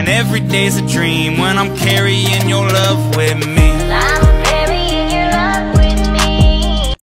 And every day's a dream when I'm carrying your love with me.